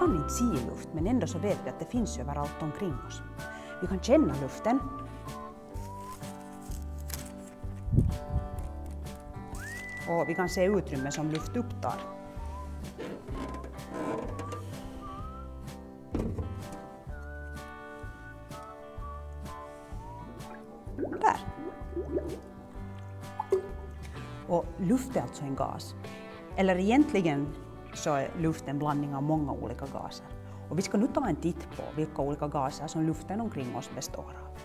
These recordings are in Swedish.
kan inte se luft, men ändå så vet vi att det finns överallt omkring oss. Vi kan känna luften. Och vi kan se utrymme som luft upptar. Där. Och luft är alltså en gas. Eller egentligen så är luft en blandning av många olika gaser. Och vi ska nu ta en titt på vilka olika gaser som luften omkring oss består av.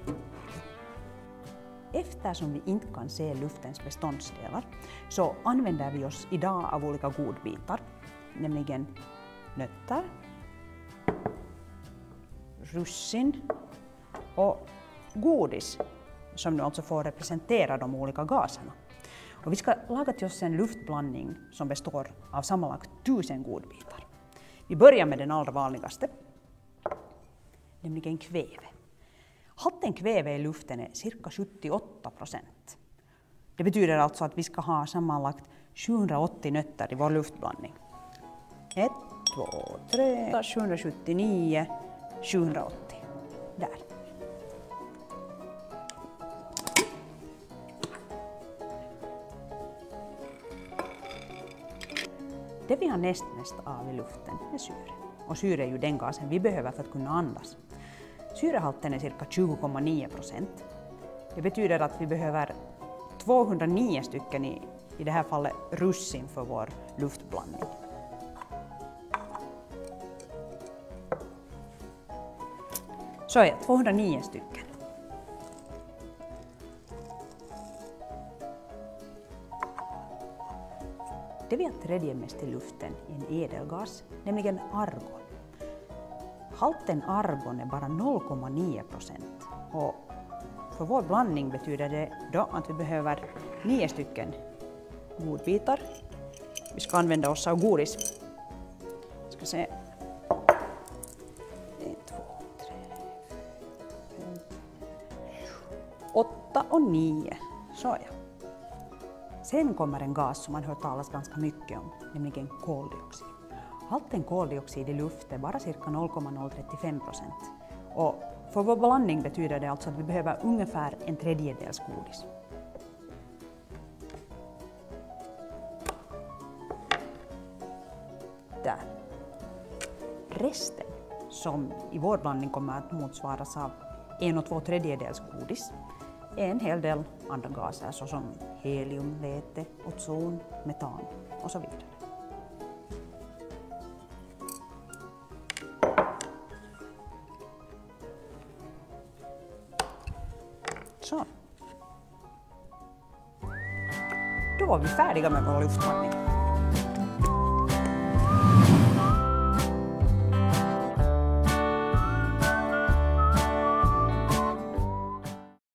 Eftersom vi inte kan se luftens beståndsdelar så använder vi oss idag av olika godbitar, nämligen nötter, russin och godis som nu alltså får representera de olika gaserna. Och vi ska laga till oss en luftblandning som består av sammanlagt 1000 godbitar. Vi börjar med den allra vanligaste, nämligen kväve. Halten kväve i luften är cirka 78%. Det betyder alltså att vi ska ha sammanlagt 780 nötter i vår luftblandning. 1, 2, 3, 779, 780. Där. Det vi har näst mest av i luften är syre. Och syre är ju den gasen vi behöver för att kunna andas. Syrehalten är cirka 20,9%. Det betyder att vi behöver 209 stycken i det här fallet russin för vår luftblandning. Så är 209 stycken. Det vi har tredje mest i luften är en edelgas, nämligen argon. Halten argon är bara 0,9% och för vår blandning betyder det då att vi behöver 9 stycken godbitar. Vi ska använda oss av godis. Ska se. 1, 2, 3, 5, 8 och 9. Så ja. Sen kommer en gas som man hört talas ganska mycket om, nämligen koldioxid. Halten koldioxid i luft är bara cirka 0,035%. Och för vår blandning betyder det alltså att vi behöver ungefär en tredjedels godis. Där. Resten, som i vår blandning kommer att motsvaras av 1 2/3 godis, är en hel del andra gaser såsom helium, väte, ozon, metan och så vidare. Så. Då var vi färdiga med vår luftblandning.